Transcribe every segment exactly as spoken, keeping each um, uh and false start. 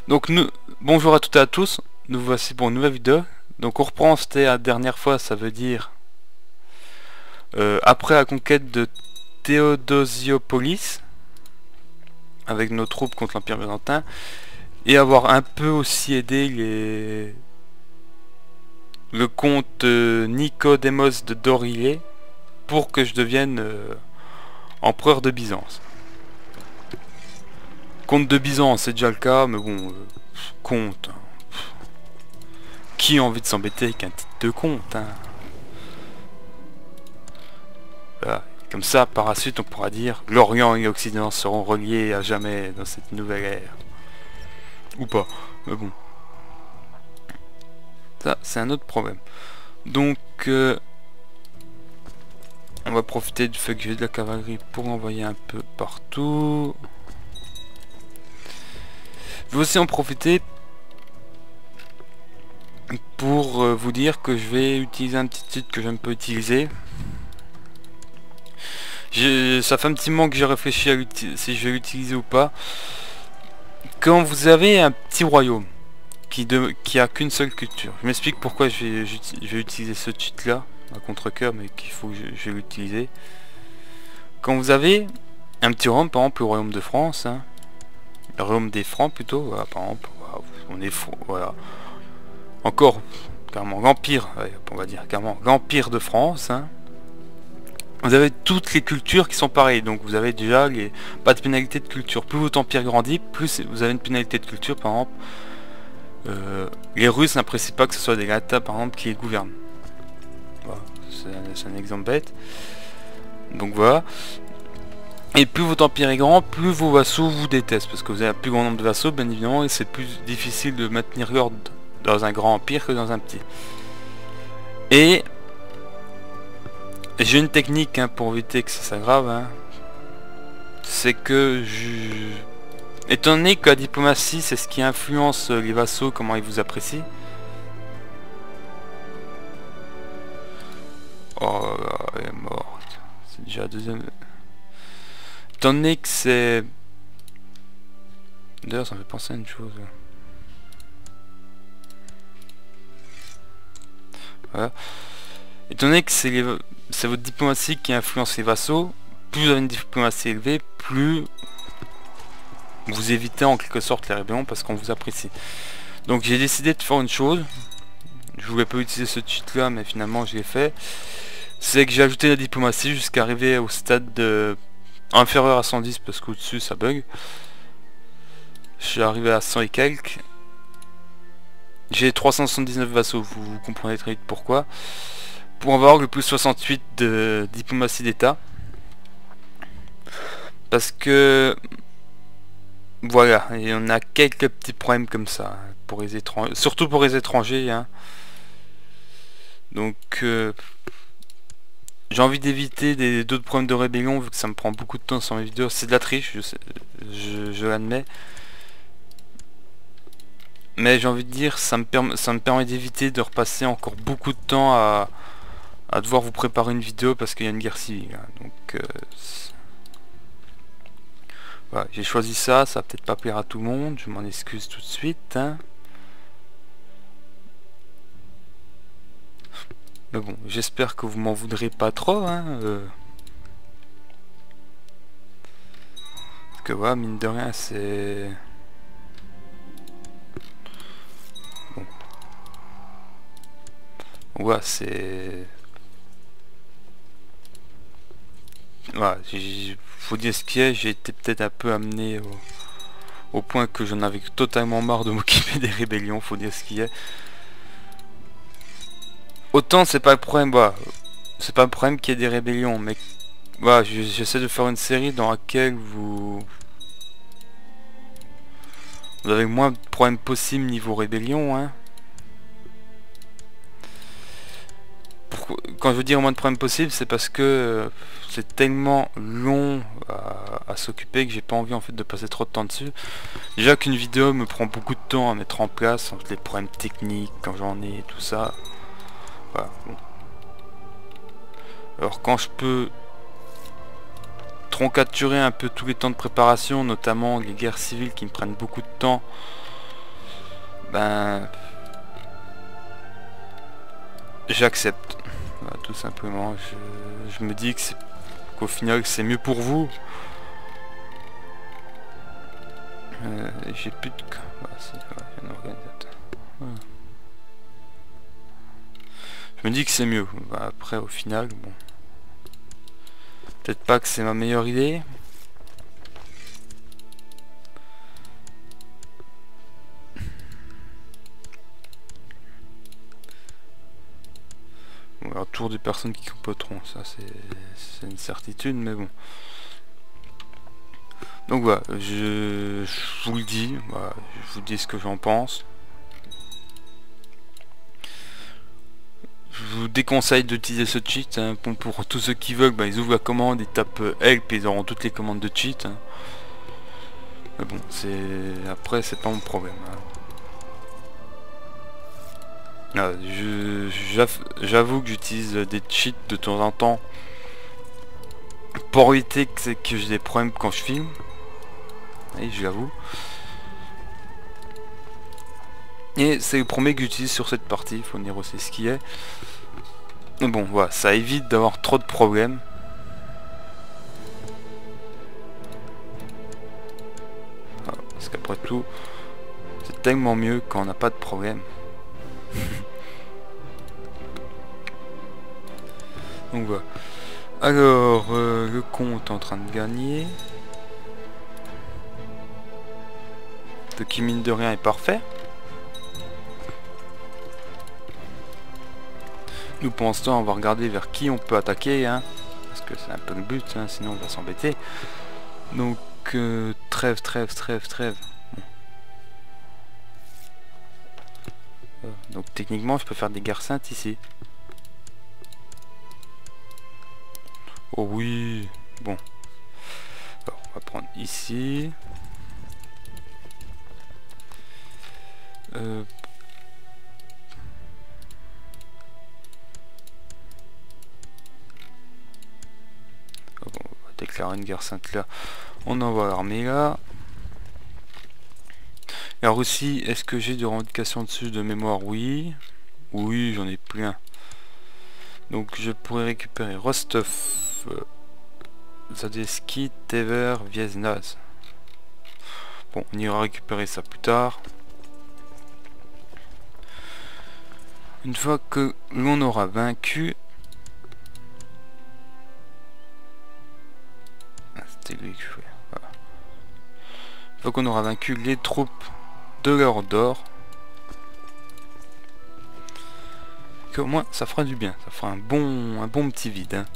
Donc nous, bonjour à toutes et à tous, nous voici pour une nouvelle vidéo. Donc on reprend, c'était la dernière fois, ça veut dire euh, après la conquête de Théodosiopolis avec nos troupes contre l'Empire byzantin, et avoir un peu aussi aidé les le comte euh, Nicodémos de Dorilé pour que je devienne euh, empereur de Byzance. Comte de Byzance, c'est déjà le cas, mais bon, euh, comte. Qui a envie de s'embêter avec un titre de comte, hein? Voilà. Comme ça, par la suite, on pourra dire l'Orient et l'Occident seront reliés à jamais dans cette nouvelle ère. Ou pas, mais bon. Ça, c'est un autre problème. Donc, euh, on va profiter du fait que j'ai de la cavalerie pour envoyer un peu partout. Je vais aussi en profiter pour euh, vous dire que je vais utiliser un petit titre que j'aime pas utiliser. Ça fait un petit moment que j'ai réfléchi à si je vais l'utiliser ou pas. Quand vous avez un petit royaume qui, de, qui a qu'une seule culture, je m'explique pourquoi je vais, je vais utiliser ce titre là à contre-cœur, mais qu'il faut que je, je vais l'utiliser. Quand vous avez un petit royaume, par exemple le royaume de France, hein, le royaume des Francs plutôt, voilà, par exemple, voilà, on est fou, voilà. Encore carrément l'empire, ouais, on va dire carrément l'empire de France, hein. Vous avez toutes les cultures qui sont pareilles, donc vous avez déjà les... pas de pénalité de culture. Plus votre empire grandit, plus vous avez une pénalité de culture. Par exemple, euh, les Russes n'apprécient pas que ce soit des Latas, par exemple, qui les gouvernent. Voilà, c'est un, un exemple bête. Donc voilà. Et plus votre empire est grand, plus vos vassaux vous détestent, parce que vous avez un plus grand nombre de vassaux, bien évidemment, et c'est plus difficile de maintenir l'ordre dans un grand empire que dans un petit. Et j'ai une technique, hein, pour éviter que ça s'aggrave, hein. C'est que je... étant donné que la diplomatie c'est ce qui influence les vassaux, comment ils vous apprécient. Oh là, elle est morte. C'est déjà la deuxième. Étant donné que c'est... D'ailleurs ça me fait penser à une chose. Voilà. Étant donné que c'est les... c'est votre diplomatie qui influence les vassaux, plus vous avez une diplomatie élevée, plus vous évitez en quelque sorte les rébellions parce qu'on vous apprécie. Donc j'ai décidé de faire une chose, je voulais pas utiliser ce titre là, mais finalement je l'ai fait, c'est que j'ai ajouté la diplomatie jusqu'à arriver au stade de... inférieur à cent dix, parce qu'au dessus ça bug. Je suis arrivé à cent et quelques. J'ai trois cent soixante-dix-neuf vassaux, vous, vous comprenez très vite pourquoi. Pour avoir le plus soixante-huit de diplomatie d'état, parce que voilà, et on a quelques petits problèmes comme ça pour les étrangers, surtout pour les étrangers, hein. Donc euh, j'ai envie d'éviter d'autres problèmes de rébellion, vu que ça me prend beaucoup de temps sur mes vidéos. C'est de la triche, je, sais, je, je l'admets, mais j'ai envie de dire, ça me permet ça me permet d'éviter de repasser encore beaucoup de temps à à devoir vous préparer une vidéo parce qu'il y a une guerre civile, hein. Donc euh, voilà, j'ai choisi ça, ça va peut-être pas plaire à tout le monde, je m'en excuse tout de suite, hein. Mais bon, j'espère que vous m'en voudrez pas trop, hein, euh. Parce que voilà, mine de rien, c'est... Bon. Ouais, c'est... Voilà, faut dire ce qui est, j'ai été peut-être un peu amené au, au point que j'en avais totalement marre de m'occuper des rébellions, faut dire ce qui est. Autant c'est pas le problème, voilà, c'est pas le problème qu'il y ait des rébellions, mais voilà, j'essaie de faire une série dans laquelle vous vous avez le moins de problèmes possible niveau rébellion, hein. Quand je veux dire moins de problèmes possibles, c'est parce que euh, c'est tellement long à, à s'occuper que j'ai pas envie en fait de passer trop de temps dessus. Déjà qu'une vidéo me prend beaucoup de temps à mettre en place, les problèmes techniques quand j'en ai, tout ça. Voilà, bon. Alors quand je peux troncaturer un peu tous les temps de préparation, notamment les guerres civiles qui me prennent beaucoup de temps, ben j'accepte. Voilà, tout simplement. Je, je me dis que c'est qu'au final c'est mieux pour vous. Euh, J'ai plus de cas. Voilà, c'est un organisateur. Voilà. Je me dis que c'est mieux. Bah, après au final, bon. Peut-être pas que c'est ma meilleure idée. Bon, alors, tour des personnes qui compoteront, ça c'est une certitude, mais bon. Donc voilà, je, je vous le dis, voilà, je vous dis ce que j'en pense. Je vous déconseille d'utiliser ce cheat, hein. Bon, pour tous ceux qui veulent, bah, ils ouvrent la commande, ils tapent help et ils auront toutes les commandes de cheat, hein. Mais bon, c'est après c'est pas mon problème, hein. Ah, je j'avoue que j'utilise des cheats de temps en temps pour éviter que, que j'ai des problèmes quand je filme. Oui, je l'avoue. Et c'est le premier que j'utilise sur cette partie, il faut dire aussi ce qui est. Mais bon, voilà, ça évite d'avoir trop de problèmes. Voilà, parce qu'après tout, c'est tellement mieux quand on n'a pas de problème. Donc voilà. Alors, euh, le compte est en train de gagner. Ce qui mine de rien est parfait. Nous pour l'instant on va regarder vers qui on peut attaquer, hein, parce que c'est un peu le but, hein, sinon on va s'embêter. Donc euh, trêve, trêve, trêve, trêve. Bon. Donc techniquement je peux faire des guerres saintes ici. Oh oui, bon. Alors, on va prendre ici. Euh, on va déclarer une guerre sainte là. On envoie l'armée là. Alors aussi, est-ce que j'ai des revendications dessus de mémoire? Oui. Oui, j'en ai plein. Donc je pourrais récupérer Rostov, euh, Zadeski, Tever, Vieznaz. Bon, on ira récupérer ça plus tard. Une fois que l'on aura vaincu... Ah, c'était lui que je voulais. Voilà. Une fois qu'on aura vaincu les troupes de l'or d'or, au moins ça fera du bien, ça fera un bon un bon petit vide, hein.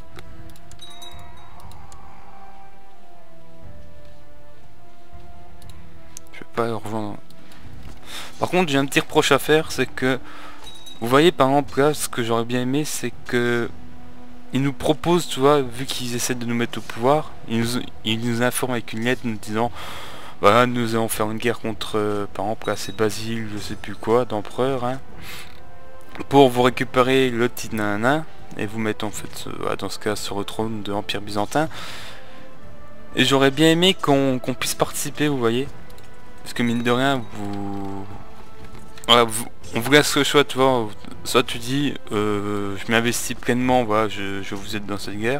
Je vais pas rejoindre. Par contre j'ai un petit reproche à faire, c'est que vous voyez par exemple là, ce que j'aurais bien aimé, c'est que ils nous proposent, tu vois, vu qu'ils essaient de nous mettre au pouvoir, ils nous, ils nous informent avec une lettre nous disant voilà, nous allons faire une guerre contre euh, par exemple là c'est Basile, je sais plus quoi, d'empereur, hein, pour vous récupérer le petit nanan et vous mettre en fait euh, dans ce cas sur le trône de l'Empire byzantin. Et j'aurais bien aimé qu'on qu'on puisse participer, vous voyez, parce que mine de rien vous, voilà, vous on vous laisse le choix, tu vois, soit tu dis euh, je m'investis pleinement, voilà, je, je vous aide dans cette guerre,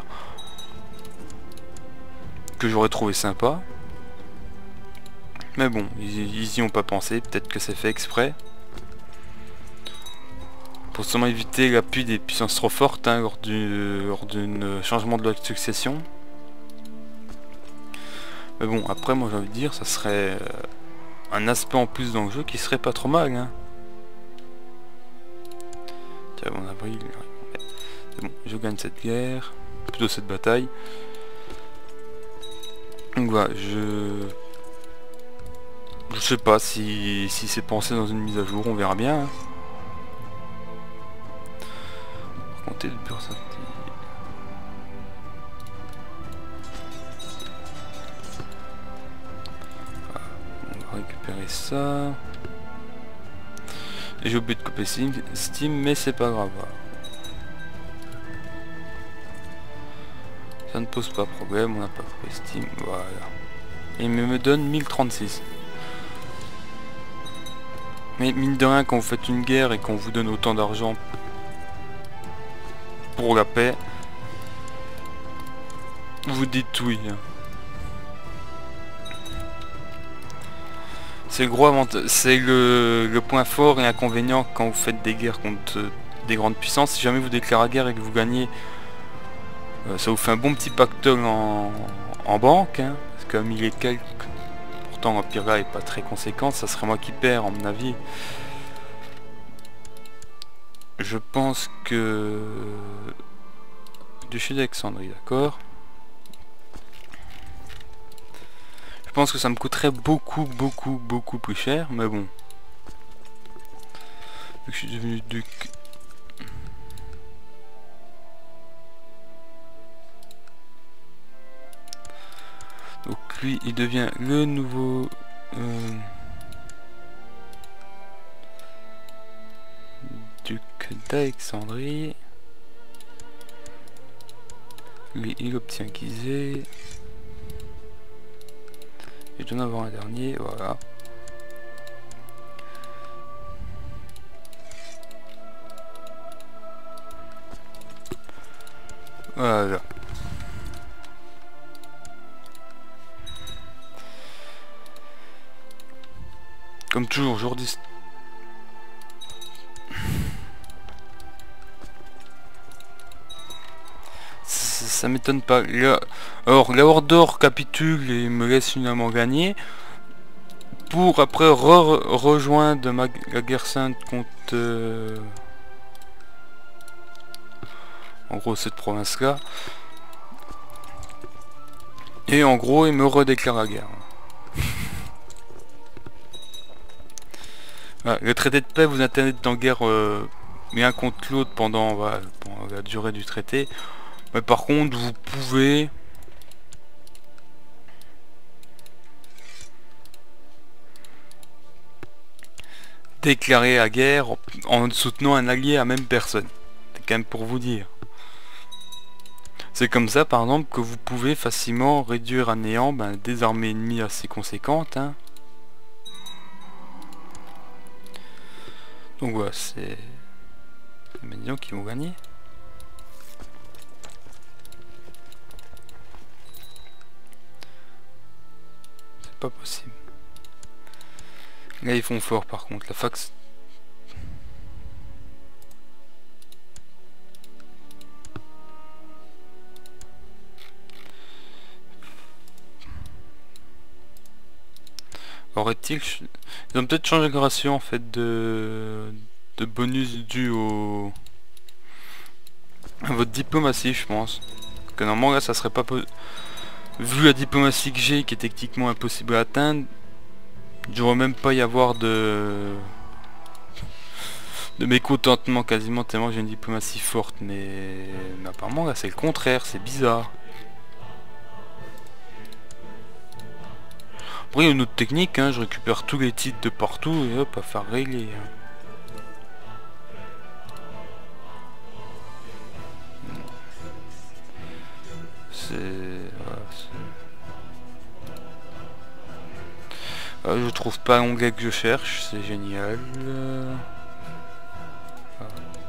que j'aurais trouvé sympa, mais bon, ils, ils y ont pas pensé, peut-être que c'est fait exprès pour seulement éviter l'appui des puissances trop fortes, hein, lors du lors d'un changement de loi de succession. Mais bon, après moi j'ai envie de dire, ça serait euh, un aspect en plus dans le jeu qui serait pas trop mal, hein. Tiens, mon avril, c'est bon, je gagne cette guerre, plutôt cette bataille. Donc voilà, je je sais pas si, si c'est pensé dans une mise à jour, on verra bien, hein. Compter de personnes. On va récupérer ça. Et j'ai oublié de couper Steam, mais c'est pas grave. Ça ne pose pas problème, on n'a pas coupé Steam, voilà. Et il me donne mille trente-six. Mais mine de rien, quand vous faites une guerre et qu'on vous donne autant d'argent pour la paix, vous dites oui. C'est le gros avantage, c'est le, le point fort et inconvénient quand vous faites des guerres contre des grandes puissances. Si jamais vous déclarez la guerre et que vous gagnez, euh, ça vous fait un bon petit pactole en, en banque, hein, parce qu'à mille et quelques, pourtant l'empire là est pas très conséquent, ça serait moi qui perds à mon avis. Je pense que... Duché d'Alexandrie, d'accord. Je pense que ça me coûterait beaucoup, beaucoup, beaucoup plus cher, mais bon. Je suis devenu duc. Donc lui, il devient le nouveau... Euh, duc d'Alexandrie. Lui, il obtient Gizeh. Et je dois en avoir un dernier, voilà. Voilà. Comme toujours, aujourd'hui... Ça, ça m'étonne pas. Là, alors, la Horde d'Or capitule et me laisse finalement gagner. Pour après re rejoindre ma, la guerre sainte contre... Euh, en gros, cette province-là. Et en gros, il me redéclare la guerre. Voilà, le traité de paix vous interdit d'être en guerre euh, l'un contre l'autre pendant, voilà, pendant la durée du traité. Mais par contre, vous pouvez... déclarer la guerre en soutenant un allié à même personne. C'est quand même pour vous dire. C'est comme ça, par exemple, que vous pouvez facilement réduire à néant ben, des armées ennemies assez conséquentes. Hein. Donc voilà, c'est les disons qui vont gagner. C'est pas possible. Là ils font fort par contre, la fax. Aurait-il... Ils ont peut-être changé le ratio en fait de, de bonus dû au... à votre diplomatie, je pense. Que normalement là ça serait pas... Vu la diplomatie que j'ai, qui est techniquement impossible à atteindre, il ne devrait même pas y avoir de... de mécontentement quasiment, tellement j'ai une diplomatie forte. Mais, mais apparemment là c'est le contraire, c'est bizarre. Après il y a une autre technique, hein, je récupère tous les titres de partout et hop, à faire régler. Hein. C'est... Voilà, euh, je trouve pas l'onglet que je cherche, c'est génial. Euh... Ah.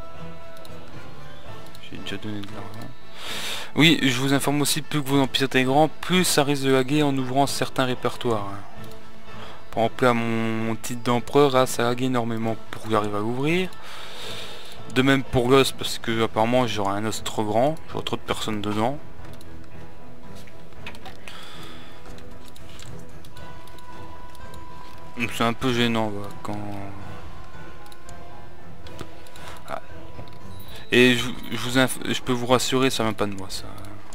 J'ai déjà donné de l'argent. Oui, je vous informe aussi, plus que vos empires étaient grands, plus ça risque de laguer en ouvrant certains répertoires. Hein. Par exemple là, mon, mon titre d'empereur, là, ça lague énormément pour que j'arrive à l'ouvrir. De même pour l'os, parce que apparemment j'aurai un os trop grand, j'aurai trop de personnes dedans. C'est un peu gênant voilà, quand... Ah. Et je, je, vous inf... je peux vous rassurer, ça vient pas de moi ça.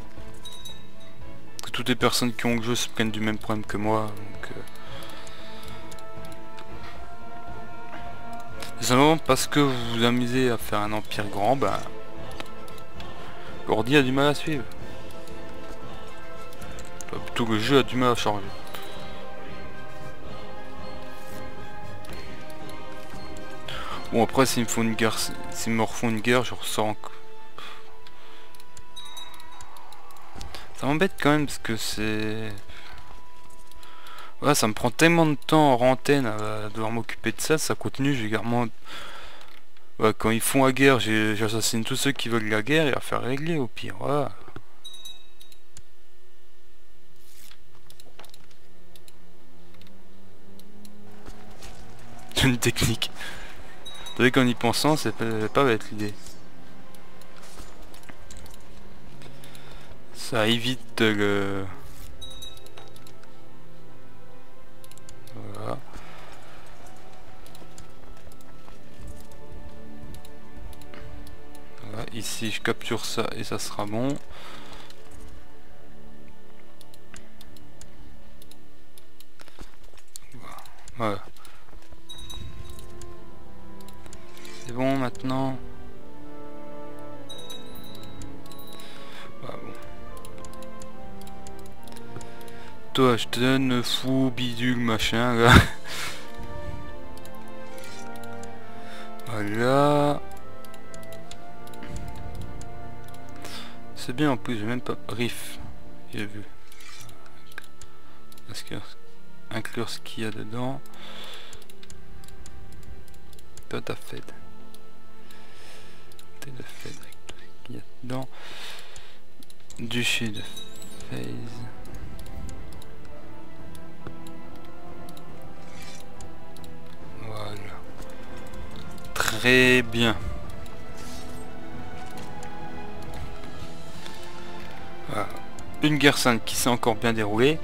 Que toutes les personnes qui ont le jeu se prennent du même problème que moi. Donc, euh... simplement parce que vous vous amusez à faire un empire grand, bah... l'ordi a du mal à suivre. Enfin, plutôt que le jeu a du mal à charger. Bon après s'ils me font une guerre, s'ils me refont une guerre, je ressens que... Ça m'embête quand même parce que c'est... Ouais, ça me prend tellement de temps en antenne à devoir m'occuper de ça, ça continue, j'ai également... Ouais, quand ils font la guerre, j'ai- j'assassine tous ceux qui veulent la guerre et à faire régler au pire, voilà. C'est une technique. Vous savez qu'en y pensant, c'est pas, pas bête l'idée. Ça évite le... Voilà. Voilà. Ici, je capture ça et ça sera bon. Voilà. C'est bon maintenant. Voilà, bon. Toi, je te donne fou, bidule, machin, là. Voilà. C'est bien en plus, j'ai même pas... Riff, j'ai vu. Parce que... Inclure ce qu'il y a dedans. Toi, t'as fait. T'es de fait avec tout ce qu'il y a dedans. Duché de phase. Voilà. Très bien. Voilà. Une guerre sainte qui s'est encore bien déroulée.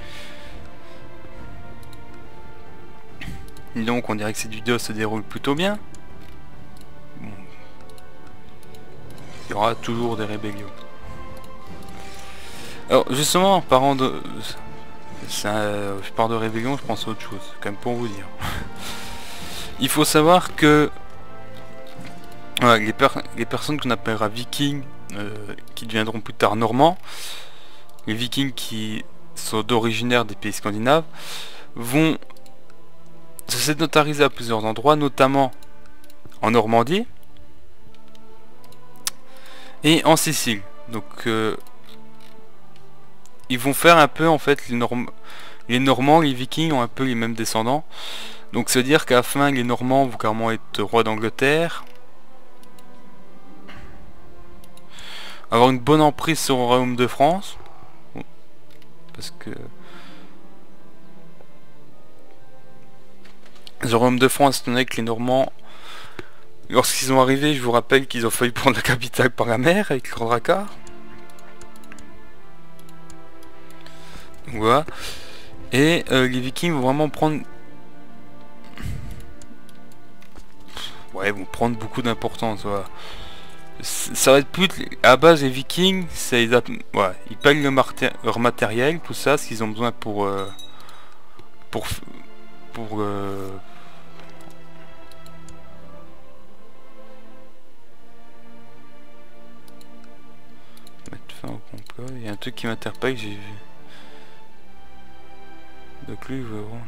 Donc on dirait que ces vidéos se déroulent plutôt bien. Bon. Il y aura toujours des rébellions. Alors justement, en parlant de... Ça, je parle de rébellion, je pense à autre chose, quand même pour vous dire. Il faut savoir que voilà, les, per les personnes qu'on appellera vikings, euh, qui deviendront plus tard normands, les vikings qui sont d'originaires des pays scandinaves, vont se sédentariser à plusieurs endroits, notamment en Normandie et en Sicile. Donc euh, ils vont faire un peu en fait les, Norm les Normands, les Vikings ont un peu les mêmes descendants. Donc c'est à dire qu'à la fin les Normands vont carrément être rois d'Angleterre, avoir une bonne emprise sur le royaume de France, parce que le royaume de France, étant donné que les Normands, lorsqu'ils sont arrivés, je vous rappelle qu'ils ont failli prendre la capitale par la mer avec leur dracard. Voilà. Et euh, les Vikings vont vraiment prendre... Ouais, vont prendre beaucoup d'importance, voilà. Ça va être plus... À la base, les Vikings, c'est... Ouais, ils payent le leur matériel, tout ça, ce qu'ils ont besoin pour... Euh, pour... Pour... Euh, mettre fin au complot. Il y a un truc qui m'interpelle, j'ai vu. Donc lui, je vois.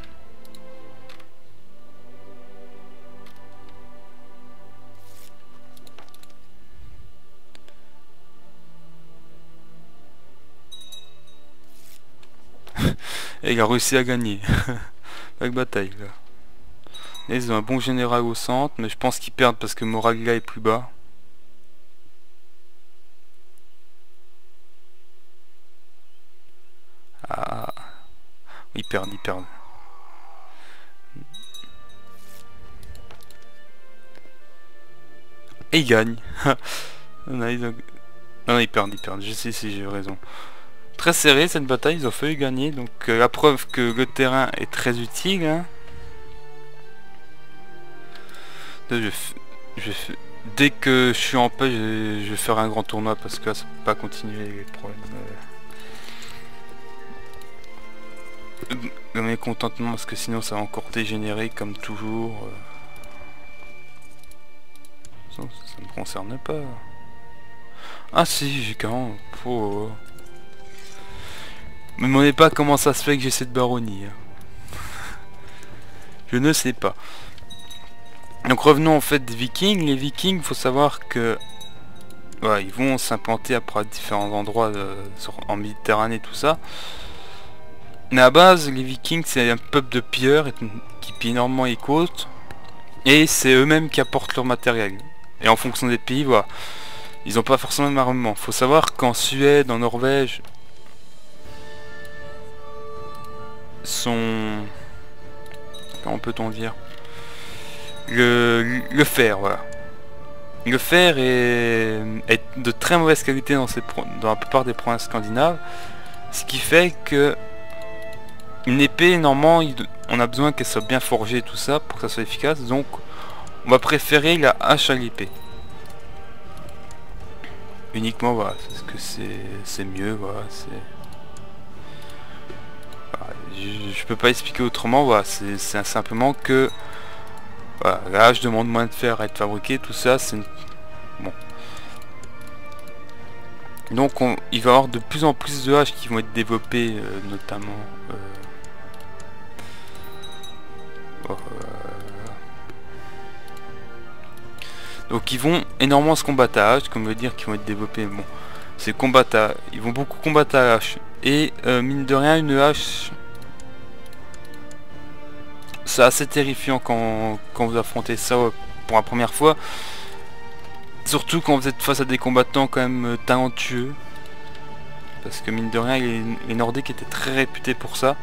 Et il a réussi à gagner. Avec bataille là. Et ils ont un bon général au centre, mais je pense qu'ils perdent parce que Moralia est plus bas. Ah, ils perdent, ils perdent. Et ils gagnent. non, ils ont... non, ils perdent, ils perdent. Je sais si j'ai raison. Très serré cette bataille, ils ont failli gagner. Donc euh, la preuve que le terrain est très utile. Hein. Là, je, je, dès que je suis en paix, je, je vais faire un grand tournoi parce que là, ça peut pas continuer les problèmes. Euh... Le mécontentement parce que sinon ça va encore dégénérer comme toujours. Ça, ça me concerne pas. Ah si, j'ai quand même... Oh. Me demandez pas comment ça se fait que j'ai cette baronnie. Je ne sais pas. Donc revenons en fait des Vikings. Les Vikings, faut savoir que ouais, ils vont s'implanter après à différents endroits de, sur, en Méditerranée, tout ça. Mais à la base, les Vikings, c'est un peuple de pilleurs qui pillent énormément les côtes. Et c'est eux-mêmes qui apportent leur matériel. Et en fonction des pays, voilà. Ils n'ont pas forcément le même armement. Faut savoir qu'en Suède, en Norvège, sont... comment peut-on dire, le, le fer, voilà. Le fer est, est de très mauvaise qualité dans, ces, dans la plupart des provinces scandinaves. Ce qui fait que une épée, normalement, on a besoin qu'elle soit bien forgée et tout ça pour que ça soit efficace. Donc, on va préférer la hache à l'épée. Uniquement, voilà, parce que c'est mieux, voilà, c'est... Voilà, je, je peux pas expliquer autrement, voilà, c'est simplement que... Voilà, la hache demande moins de fer à être fabriquée, tout ça, c'est... Bon. Donc, on, il va y avoir de plus en plus de haches qui vont être développées, euh, notamment... Euh, euh, donc ils vont énormément se combattre à hache, comme veut dire qu'ils vont être développés. Bon, c'est combattre à... Ils vont beaucoup combattre à hache. Et euh, mine de rien, une hache, c'est assez terrifiant quand, quand vous affrontez ça pour la première fois. Surtout quand vous êtes face à des combattants quand même talentueux. Parce que mine de rien, les, les Nordiques étaient très réputés pour ça.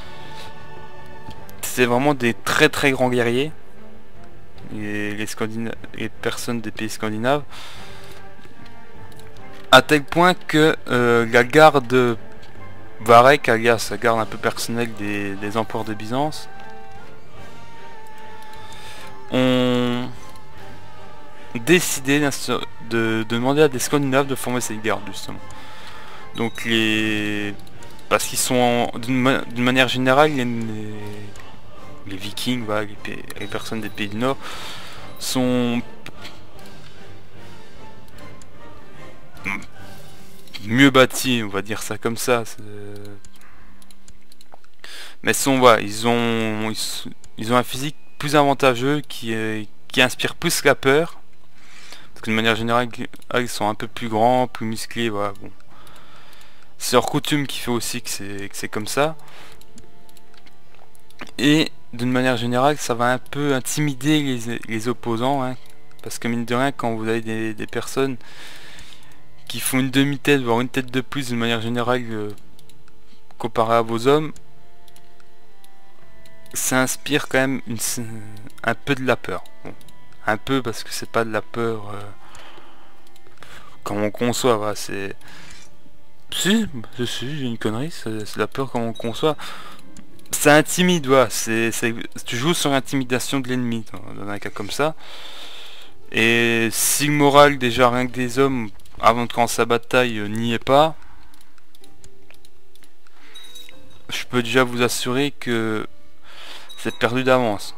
C'est vraiment des très très grands guerriers. Les, les, les personnes des pays scandinaves. À tel point que euh, la garde Varek, alias la garde un peu personnelle des, des empereurs de Byzance, ont décidé de, de demander à des Scandinaves de former cette garde justement. Donc les... Parce qu'ils sont d'une ma manière générale, les, les Vikings, voilà, les, les personnes des pays du Nord, sont mieux bâtis, on va dire ça comme ça. Mais sont, voilà, ils ont, ils, ils ont un physique plus avantageux qui, qui inspire plus la peur. Parce que de manière générale, ils sont un peu plus grands, plus musclés, voilà, bon. C'est leur coutume qui fait aussi que c'est comme ça. Et d'une manière générale, ça va un peu intimider les, les opposants, hein, parce que mine de rien, quand vous avez des, des personnes qui font une demi-tête, voire une tête de plus d'une manière générale euh, comparé à vos hommes, ça inspire quand même une, un peu de la peur. Bon, un peu parce que c'est pas de la peur euh, comme on conçoit, voilà, c'est... Si, je suis, j'ai une connerie, c'est de la peur comme on conçoit. Ça intimide, voilà, c'est, tu joues sur l'intimidation de l'ennemi dans, dans un cas comme ça. Et si le moral déjà rien que des hommes avant de commencer la bataille euh, n'y est pas, je peux déjà vous assurer que c'est perdu d'avance.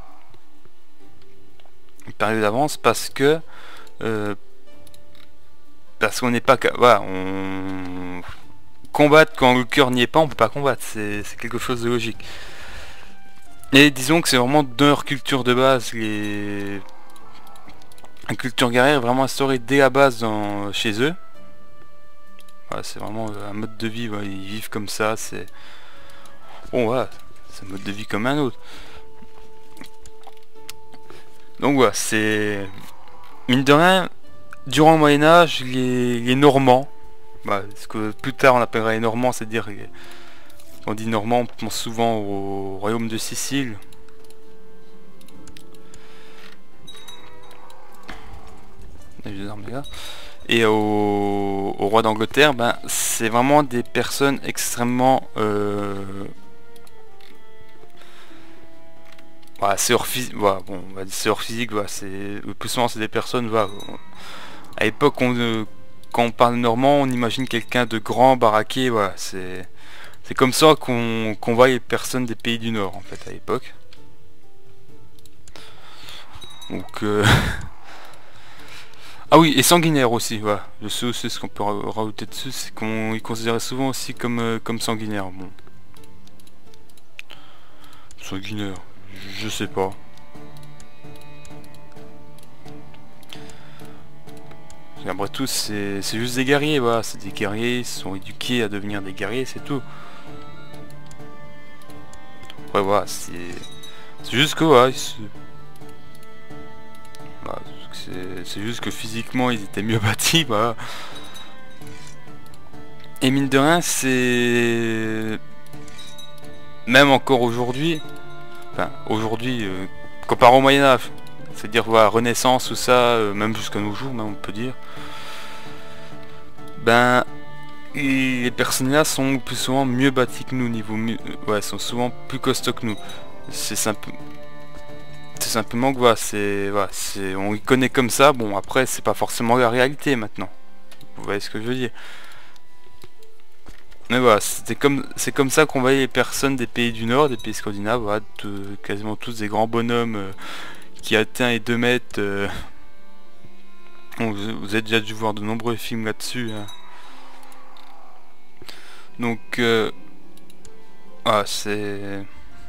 Perdu d'avance parce que euh, parce qu'on n'est pas, voilà, on combattre quand le cœur n'y est pas, on peut pas combattre, c'est quelque chose de logique. Et disons que c'est vraiment de leur culture de base, les... une culture guerrière vraiment instaurée dès la base dans... chez eux. Voilà, c'est vraiment un mode de vie, voilà, ils vivent comme ça, c'est... Bon voilà, c'est un mode de vie comme un autre. Donc voilà, c'est... Mine de rien, durant le Moyen-Âge, les... les Normands, bah, ce que plus tard on appellera les Normands, c'est-à-dire, on dit Normands, on pense souvent au royaume de Sicile. Et au, au roi d'Angleterre, ben, c'est vraiment des personnes extrêmement... Euh, voilà, c'est hors physique, voilà, bon, c'est hors physique, voilà, le plus souvent c'est des personnes, voilà, à l'époque on... Euh, quand on parle normand, on imagine quelqu'un de grand, baraqué, voilà, c'est c'est comme ça qu'on qu'on voit les personnes des pays du Nord, en fait, à l'époque. Donc, euh... ah oui, et sanguinaire aussi, voilà, je sais aussi ce qu'on peut rajouter dessus, c'est qu'on est considéré souvent aussi comme, euh, comme sanguinaire, bon. Sanguinaire, je sais pas. Après tout, c'est juste des guerriers, voilà, c'est des guerriers, ils sont éduqués à devenir des guerriers, c'est tout. Après voilà, c'est c'est juste que voilà, voilà c'est juste que physiquement ils étaient mieux bâtis, voilà. Et mine de rien, c'est même encore aujourd'hui, enfin aujourd'hui, euh, comparé au Moyen-Âge, c'est-à-dire voilà, Renaissance ou ça, euh, même jusqu'à nos jours, même on peut dire, ben les personnes là sont plus souvent mieux bâties que nous, niveau mieux, ouais, sont souvent plus costauds que nous. C'est simple, c'est simplement que voilà, c'est voilà, c'est on les connaît comme ça. Bon après c'est pas forcément la réalité maintenant. Vous voyez ce que je veux dire. Mais voilà, c'est comme c'est comme ça qu'on voyait les personnes des pays du Nord, des pays scandinaves, voilà, de, quasiment tous des grands bonhommes euh, qui atteignent les deux mètres. Euh... Bon, vous, vous avez déjà dû voir de nombreux films là-dessus. Hein. Donc, euh... ah, c'est...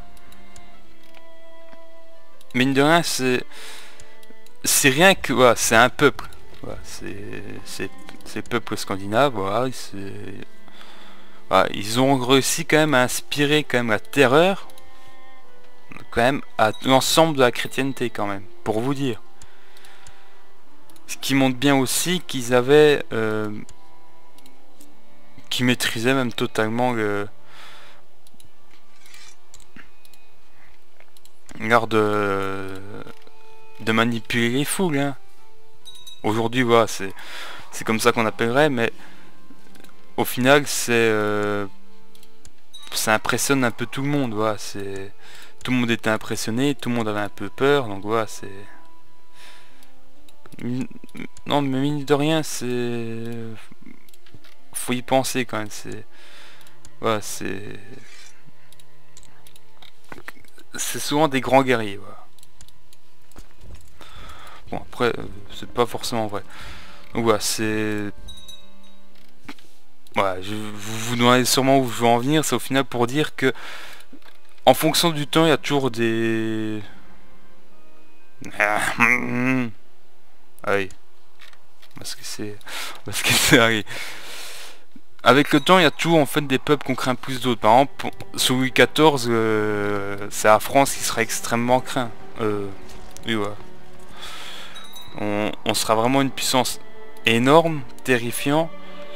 mine de rien, c'est... C'est rien que... Voilà, c'est un peuple. Voilà, c'est... C'est le peuple scandinave, voilà, c'est... Voilà, ils ont réussi quand même à inspirer quand même la terreur quand même à l'ensemble de la chrétienté quand même, pour vous dire. Ce qui montre bien aussi qu'ils avaient... Euh, qui maîtrisaient même totalement le... l'art de... de manipuler les foules. Hein. Aujourd'hui, voilà, c'est c'est comme ça qu'on appellerait, mais au final, c'est... Euh, ça impressionne un peu tout le monde, voilà, c'est... Tout le monde était impressionné, tout le monde avait un peu peur, donc voilà, c'est... Non, mais mine de rien, c'est... Faut y penser quand même, c'est... Voilà, c'est... C'est souvent des grands guerriers, voilà. Bon, après, c'est pas forcément vrai. Donc voilà, c'est... Voilà, je, vous vous demandez sûrement où je veux en venir, c'est au final pour dire que en fonction du temps, il y a toujours des... Ah oui. Parce que c'est... Parce que c'est... Allez. Avec le temps, il y a toujours en fait des peuples qu'on craint plus d'autres. Par exemple, sous Louis quatorze, euh, c'est la France qui sera extrêmement craint. Euh, oui, ouais. On, on sera vraiment une puissance énorme, terrifiant.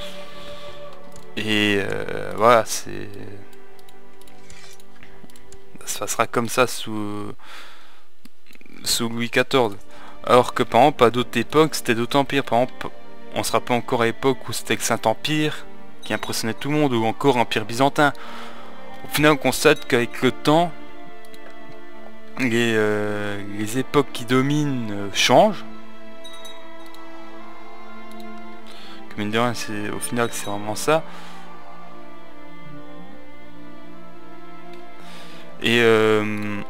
Et euh, voilà, c'est... Ça sera comme ça sous sous Louis quatorze. Alors que par exemple à d'autres époques c'était d'autant pire. Par exemple on se rappelle encore à l'époque où c'était le Saint-Empire qui impressionnait tout le monde, ou encore Empire byzantin. Au final on constate qu'avec le temps les, euh, les époques qui dominent euh, changent. Que mine de rien c'est au final c'est vraiment ça. Et euh,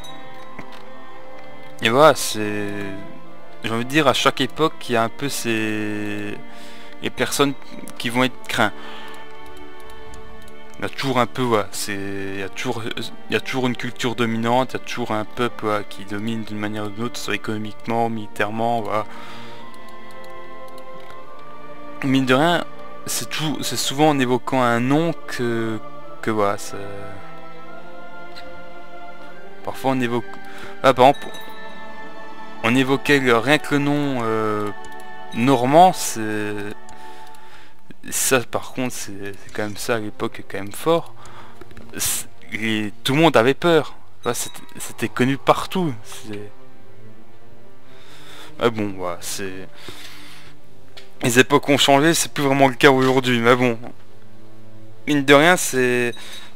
et voilà, c'est... J'ai envie de dire, à chaque époque, il y a un peu ces... les personnes qui vont être craintes. Il y a toujours un peu, voilà, c'est... Il y a toujours... il y a toujours une culture dominante, il y a toujours un peuple voilà, qui domine d'une manière ou d'une autre, soit économiquement, militairement, voilà. Mine de rien, c'est tout... c'est souvent en évoquant un nom que... que voilà, ça... Parfois on évoque... Ah, par exemple, on évoquait le... rien que le nom euh, normand, c'est... Ça par contre, c'est quand même ça à l'époque, quand même fort. Et tout le monde avait peur. C'était connu partout. Ah bon, voilà, c'est... Les époques ont changé, c'est plus vraiment le cas aujourd'hui, mais bon. Mine de rien, c'est...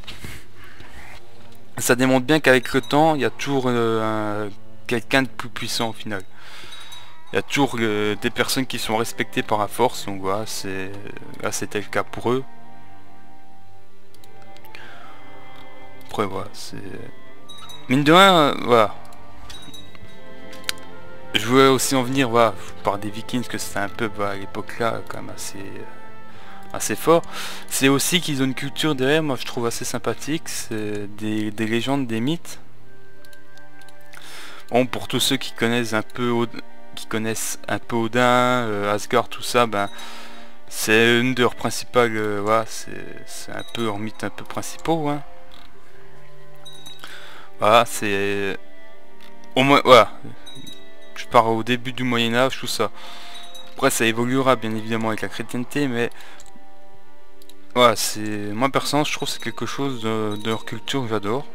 Ça démontre bien qu'avec le temps, il y a toujours euh, quelqu'un de plus puissant au final. Il y a toujours euh, des personnes qui sont respectées par la force, donc voilà, c'est là c'était le cas pour eux. Après voilà, c'est... Mine de rien, euh, voilà. Je voulais aussi en venir, voilà, par des Vikings, que c'était un peu voilà, à l'époque là, quand même assez... assez fort. C'est aussi qu'ils ont une culture derrière, moi je trouve assez sympathique, c'est des, des légendes, des mythes. Bon, pour tous ceux qui connaissent un peu qui connaissent un peu Odin, euh, Asgard, tout ça, ben c'est une de leurs principales, euh, voilà, c'est un peu leurs mythes un peu principaux, hein. Voilà, c'est... Au moins, voilà. Je pars au début du Moyen-Âge, tout ça. Après, ça évoluera bien évidemment avec la chrétienté, mais... Voilà, c'est... Moi, personnellement, je trouve que c'est quelque chose de, de leur culture que j'adore.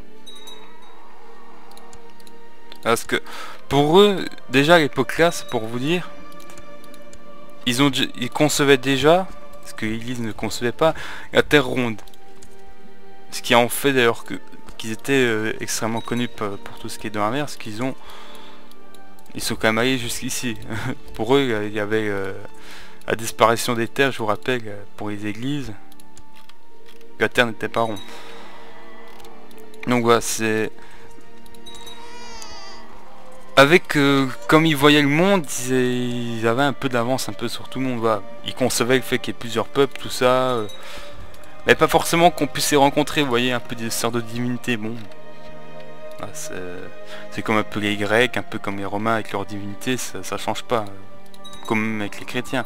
Parce que, pour eux, déjà à l'époque là, c'est pour vous dire... Ils, ont, ils concevaient déjà, ce que l'Église ne concevait pas, la Terre ronde. Ce qui en fait d'ailleurs que qu'ils étaient euh, extrêmement connus pour, pour tout ce qui est dans la mer, parce qu'ils ont... Ils sont quand même allés jusqu'ici. Pour eux, il y avait euh, la disparition des terres, je vous rappelle, pour les églises, la terre n'était pas ronde. Donc voilà, c'est... Avec, euh, comme ils voyaient le monde, ils, ils avaient un peu d'avance un peu sur tout le monde. Voilà. Ils concevaient le fait qu'il y ait plusieurs peuples, tout ça. Euh, mais pas forcément qu'on puisse les rencontrer, vous voyez, un peu des sortes de divinités, bon... C'est comme un peu les Grecs, un peu comme les Romains avec leur divinité, ça, ça change pas. Comme avec les chrétiens.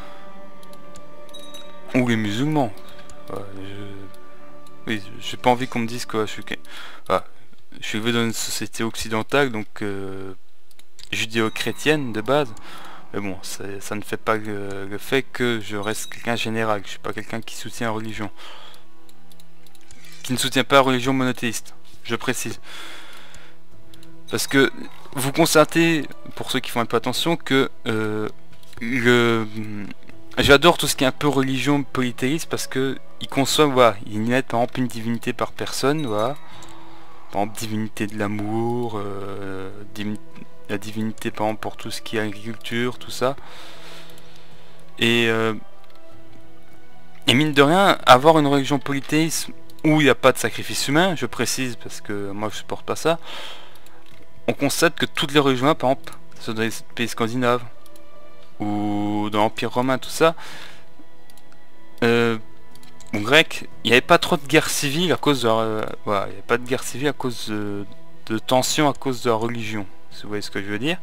Ou les musulmans. Ouais, je... Oui, j'ai pas envie qu'on me dise que je suis... Ouais, je suis élevé dans une société occidentale, donc euh, judéo-chrétienne de base. Mais bon, ça ne fait pas le, le fait que je reste quelqu'un général. Je suis pas quelqu'un qui soutient la religion. Qui ne soutient pas la religion monothéiste. Je précise. Parce que vous constatez, pour ceux qui font un peu attention, que euh, le... j'adore tout ce qui est un peu religion polythéiste parce que ils conçoivent, voilà, ils mettent par exemple une divinité par personne, voilà. Par exemple divinité de l'amour, euh, divin... la divinité par exemple pour tout ce qui est agriculture, tout ça. Et, euh, et mine de rien, avoir une religion polythéiste où il n'y a pas de sacrifice humain, je précise parce que moi je supporte pas ça. On constate que toutes les religions, par exemple, sont dans les pays scandinaves, ou dans l'Empire romain, tout ça, euh, en grec, il n'y avait pas trop de guerre civile à cause de leur, euh, voilà, il n'y avait pas de guerre civile à cause de, de tensions à cause de la religion, si vous voyez ce que je veux dire.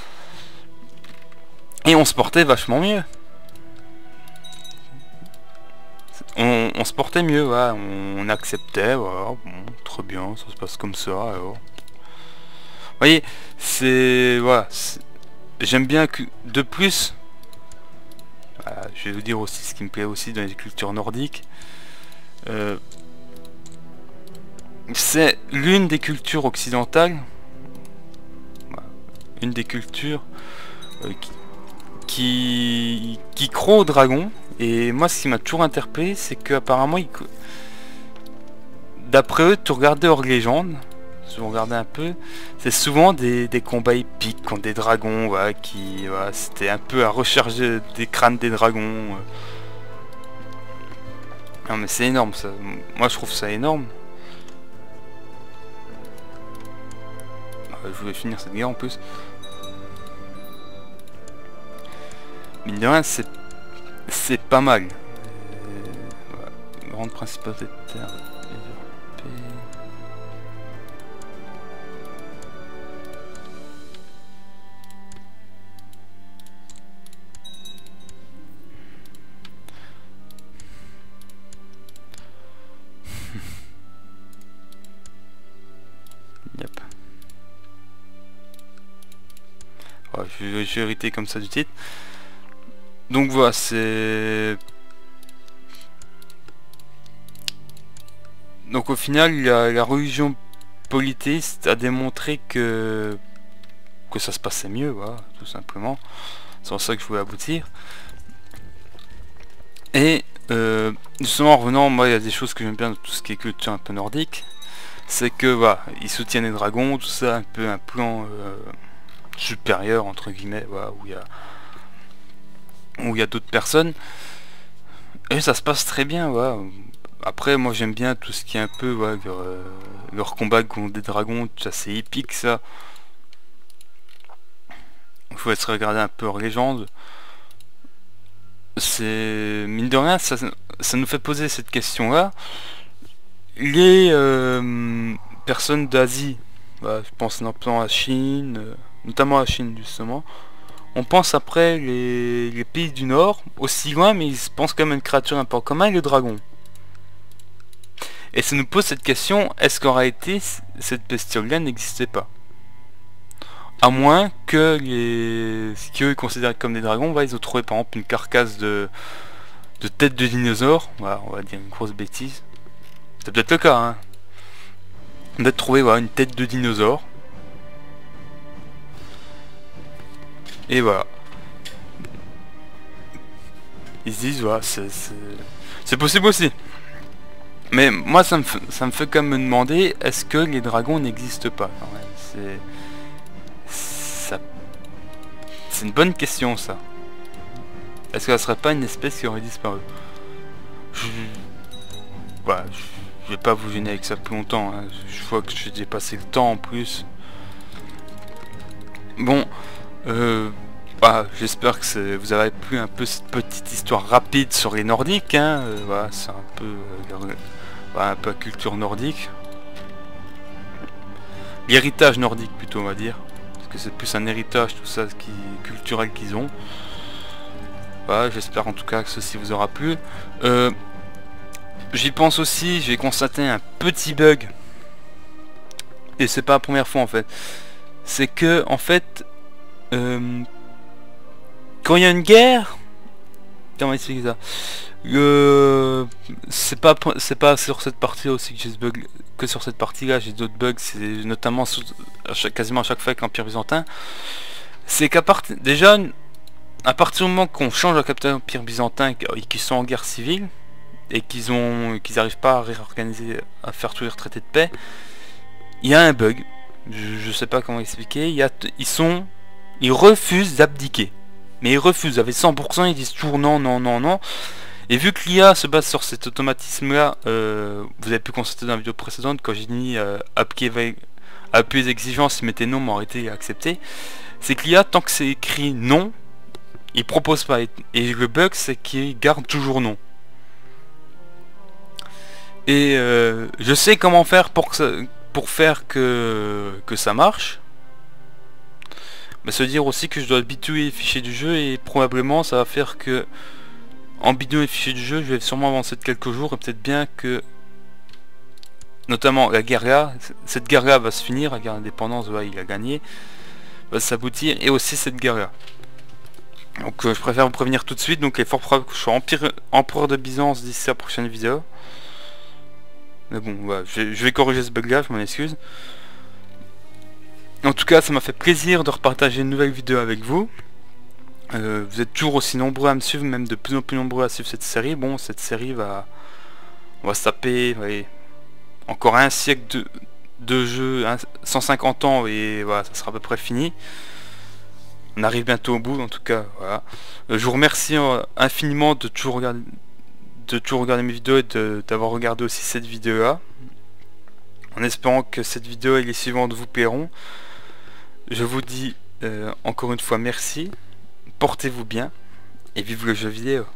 Et on se portait vachement mieux. On, on se portait mieux, voilà, on, on acceptait, voilà, bon, très bien, ça se passe comme ça, alors... Vous voyez, c'est... Voilà. J'aime bien que... De plus... Voilà, je vais vous dire aussi ce qui me plaît aussi dans les cultures nordiques. Euh, c'est l'une des cultures occidentales. Voilà, une des cultures euh, qui, qui... qui croit au dragon. Et moi, ce qui m'a toujours interpellé, c'est qu'apparemment, ils... d'après eux, tu regardais hors légende. Si vous regardez un peu, c'est souvent des, des combats épiques contre des dragons, voilà, qui, voilà, c'était un peu à recharger des crânes des dragons. Non mais c'est énorme ça, moi je trouve ça énorme. Je voulais finir cette guerre en plus. Mine de rien, c'est c'est pas mal. Euh, voilà. Grande principauté de terre. Yep. Ouais, je vais hériter comme ça du titre. Donc voilà, c'est... Donc au final, la, la religion polythéiste a démontré que que ça se passait mieux, voilà, tout simplement. C'est pour ça que je voulais aboutir. Et euh, justement, en revenant, moi il y a des choses que j'aime bien de tout ce qui est culture un peu nordique. C'est que voilà, ils soutiennent les dragons, tout ça, un peu un plan euh, supérieur entre guillemets, voilà, où il y a où il y a d'autres personnes. Et ça se passe très bien, voilà. Après, moi j'aime bien tout ce qui est un peu, voilà, leur, euh, leur combat contre des dragons, ça c'est épique ça. Il faut se regarder un peu hors légende. C'est... Mine de rien, ça, ça nous fait poser cette question-là. Les euh, personnes d'Asie, bah, je pense notamment à la Chine, euh, notamment à la Chine justement, on pense après les, les pays du Nord, aussi loin, mais ils pensent quand même à une créature un peu commun, le dragon. Et ça nous pose cette question, est-ce qu'en réalité cette bestiole-là n'existait pas? À moins que les... ce qu'eux considèrent comme des dragons, bah, ils ont trouvé par exemple une carcasse de, de tête de dinosaure, voilà, on va dire une grosse bêtise. C'est peut-être le cas, hein. On a trouvé voilà, une tête de dinosaure. Et voilà. Ils se disent, voilà, c'est possible aussi. Mais moi, ça me, ça me fait quand même me demander, est-ce que les dragons n'existent pas? C'est... C'est une bonne question, ça. Est-ce que ça serait pas une espèce qui aurait disparu? Je... Voilà, je vais pas vous gêner avec ça plus longtemps. Hein. Je vois que j'ai dépassé le temps en plus. Bon, euh... Bah, j'espère que vous avez plu un peu cette petite histoire rapide sur les Nordiques. Hein. Euh, voilà, c'est un peu, euh, voilà, un peu la culture nordique. L'héritage nordique plutôt, on va dire. Parce que c'est plus un héritage, tout ça, qui culturel qu'ils ont. Voilà, j'espère en tout cas que ceci vous aura plu. Euh, J'y pense aussi, j'ai constaté un petit bug. Et c'est pas la première fois en fait. C'est que, en fait... Euh, quand il y a une guerre, comment expliquer ça, euh, c'est pas c'est pas sur cette partie aussi que j'ai ce bug, que sur cette partie là j'ai d'autres bugs, c'est notamment sous, à chaque, quasiment à chaque fois avec l'Empire byzantin. C'est qu'à part déjà à partir du moment qu'on change le capitaine de l'Empire byzantin et qu'ils sont en guerre civile et qu'ils ont qu'ils n'arrivent pas à réorganiser, à faire tous les retraités de paix, il y a un bug. Je, je sais pas comment expliquer. Il y a ils sont ils refusent d'abdiquer. Mais ils refusent, avec cent pour cent, ils disent toujours non, non, non, non. Et vu que l'I A se base sur cet automatisme-là, euh, vous avez pu constater dans la vidéo précédente, quand j'ai dit euh, appuyer les exigences, il mettait non, mais arrêtez et accepter. C'est que l'I A, tant que c'est écrit non, il propose pas. Et le bug, c'est qu'il garde toujours non. Et euh, je sais comment faire pour, que ça, pour faire que, que ça marche. Mais ça veut dire aussi que je dois bidouiller les fichiers du jeu et probablement ça va faire que en bidouillant les fichiers du jeu je vais sûrement avancer de quelques jours et peut-être bien que notamment la guerre, cette guerre là va se finir, la guerre d'indépendance, ouais, il a gagné, va s'aboutir, et aussi cette guerre là. Donc euh, je préfère vous prévenir tout de suite, donc il est fort probable que je sois empire, empereur de Byzance d'ici la prochaine vidéo. Mais bon, ouais, je, je vais corriger ce bug là, je m'en excuse. En tout cas, ça m'a fait plaisir de repartager une nouvelle vidéo avec vous. Euh, vous êtes toujours aussi nombreux à me suivre, même de plus en plus nombreux à suivre cette série. Bon, cette série va... On va se taper ouais, encore un siècle de, de jeu, hein, cent cinquante ans, et voilà, ça sera à peu près fini. On arrive bientôt au bout, en tout cas, voilà. Euh, je vous remercie euh, infiniment de toujours regarder, de toujours regarder mes vidéos et d'avoir regardé aussi cette vidéo-là. En espérant que cette vidéo et les suivantes vous plairont. Je vous dis euh, encore une fois merci, portez-vous bien et vive le jeu vidéo.